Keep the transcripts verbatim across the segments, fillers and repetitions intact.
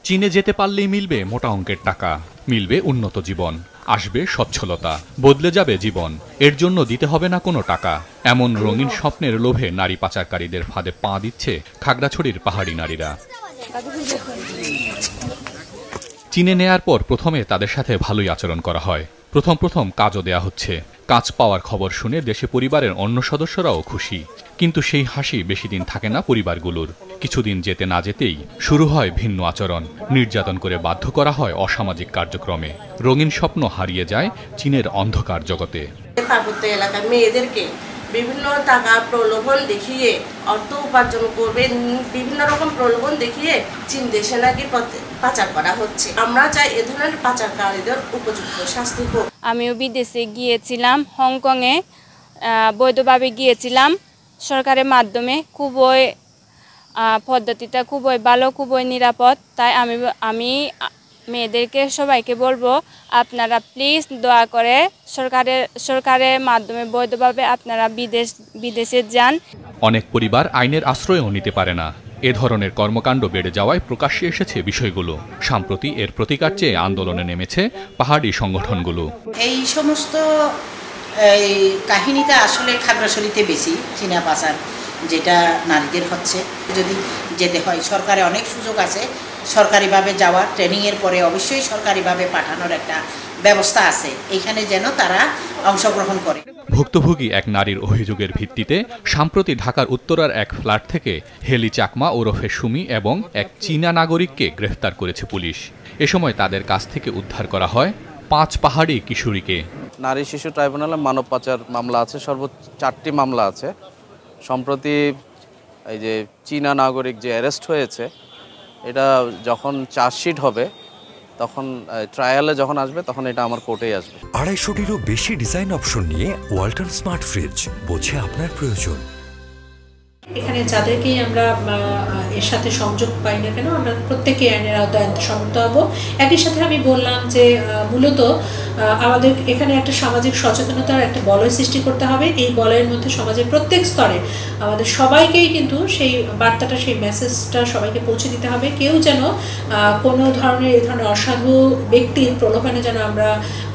চীনে যেতে পারলেই মিলবে মোটা অঙ্কের টাকা, মিলবে উন্নত জীবন, আসবে সচ্ছলতা, বদলে যাবে জীবন। এর জন্য দিতে হবে না কোনো টাকা। এমন রঙিন স্বপ্নের লোভে নারী পাচারকারীদের ফাঁদে পা দিচ্ছে খাগড়াছড়ির পাহাড়ি নারীরা। চীনে নেয়ার পর প্রথমে তাদের সাথে ভালোই আচরণ করা হয়। প্রথম প্রথম কাজও দেয়া হচ্ছে। কাজ পাওয়ার খবর শুনে দেশে পরিবারের অন্য সদস্যরাও খুশি। কিন্তু সেই হাসি বেশি দিন থাকে না পরিবারগুলোর। কিছুদিন যেতে না যেতেই শুরু হয় ভিন্ন আচরণ। নির্যাতন করে বাধ্য করা হয় অসামাজিক কার্যক্রমে। রঙিন স্বপ্ন হারিয়ে যায় চীনের অন্ধকার জগতে। পার্বত্য এলাকার মেয়েদেরকে বিভিন্ন টাকা প্রলোভন দেখিয়ে অর্থ উপার্জন করবে, বিভিন্ন রকম প্রলোভন দেখিয়ে চীন দেশে নাকি পাচার করা হচ্ছে। আমরা চাই এ ধরনের পাচারকারীদের উপযুক্ত শাস্তি হোক। আমিও বিদেশে গিয়েছিলাম, হংকংয়ে বৈধভাবে গিয়েছিলাম সরকারের মাধ্যমে। খুবই পদ্ধতিটা খুবই ভালো, খুবই নিরাপদ। তাই আমি আমি মেয়েদেরকে সবাইকে বলবো, আপনারা প্লিজ দয়া করে সরকারের সরকারের মাধ্যমে বৈধভাবে আপনারা বিদেশ বিদেশে যান। অনেক পরিবার আইনের আশ্রয়ও নিতে পারে না। এ ধরনের কর্মকাণ্ড বেড়ে যাওয়ায় প্রকাশ্যে এসেছে বিষয়গুলো। সম্প্রতি এর প্রতিকার চেয়ে আন্দোলনে নেমেছে পাহাড়ি সংগঠনগুলো। এই সমস্ত এই কাহিনীটা আসলে খাগড়াছড়িতে বেশি, চীনা পাচার যেটা নারীদের হচ্ছে। যদি যেতে হয় সরকারে অনেক সুযোগ আছে, সরকারিভাবে যাওয়া, ট্রেনিংয়ের পরে অবশ্যই সরকারিভাবে পাঠানোর একটা ব্যবস্থা আছে। এইখানে যেন তারা অংশগ্রহণ করে। ভুক্তভোগী এক নারীর অভিযোগের ভিত্তিতে সম্প্রতি ঢাকার উত্তরার এক ফ্ল্যাট থেকে হেলি চাকমা ওরফে সুমি এবং এক চীনা নাগরিককে গ্রেফতার করেছে পুলিশ। এ সময় তাদের কাছ থেকে উদ্ধার করা হয় পাঁচ পাহাড়ি কিশোরীকে। নারী শিশু ট্রাইব্যুনালে মানব পাচার মামলা আছে, সর্বোচ্চ চারটি মামলা আছে। সম্প্রতি এই যে চীনা নাগরিক যে অ্যারেস্ট হয়েছে, এটা যখন চার্জশিট হবে, তখন ট্রায়ালে যখন আসবে, তখন এটা আমার কোর্টেই আসবে। আড়াইশোটিরও বেশি ডিজাইন অপশন নিয়ে ওয়ালটন স্মার্ট ফ্রিজ, বোঝে আপনার প্রয়োজন। এখানে যাদেরকেই আমরা এর সাথে সংযোগ পাই না কেন, আমরা প্রত্যেকে আইনের আওতায় আনতে সমর্থ হব। একই সাথে আমি বললাম যে মূলত আমাদের এখানে একটা সামাজিক সচেতনতার একটা বলয় সৃষ্টি করতে হবে। এই বলয়ের মধ্যে সমাজের প্রত্যেক স্তরে আমাদের সবাইকেই কিন্তু সেই বার্তাটা, সেই মেসেজটা সবাইকে পৌঁছে দিতে হবে। কেউ যেন কোনো ধরনের এই ধরনের অসাধু ব্যক্তির প্রলোভনে যেন আমরা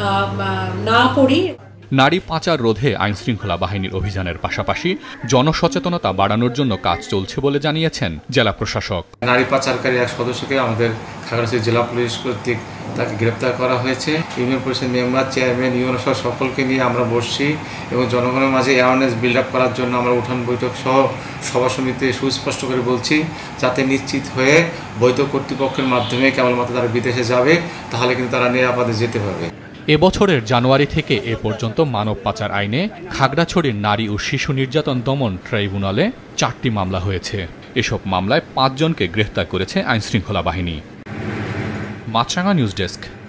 না পড়ি। নারী পাচার রোধে আইনশৃঙ্খলা বাহিনীর অভিযানের পাশাপাশি জনসচেতনতা বাড়ানোর জন্য কাজ চলছে বলে জানিয়েছেন জেলা প্রশাসক। নারী পাচারকারী এক সদস্যকে আমাদের খাগড়াছড়ি জেলা পুলিশ কর্তৃক তাকে গ্রেপ্তার করা হয়েছে। ইউনিয়ন পরিষদ মেম্বার, চেয়ারম্যান, ইউনিয়ন সহ সকলকে নিয়ে আমরা বসছি এবং জনগণের মাঝে অ্যাওয়ারনেস বিল্ড আপ করার জন্য আমরা উঠান বৈঠক সহ সভা সমিতি সুস্পষ্ট করে বলছি, যাতে নিশ্চিত হয়ে বৈধ কর্তৃপক্ষের মাধ্যমে কেবলমাত্র তারা বিদেশে যাবে, তাহলে কিন্তু তারা নিরাপদে যেতে পারবে। এবছরের জানুয়ারি থেকে এ পর্যন্ত মানব পাচার আইনে খাগড়াছড়ির নারী ও শিশু নির্যাতন দমন ট্রাইব্যুনালে চারটি মামলা হয়েছে। এসব মামলায় পাঁচজনকে গ্রেফতার করেছে আইনশৃঙ্খলা বাহিনী। Maasranga news desk.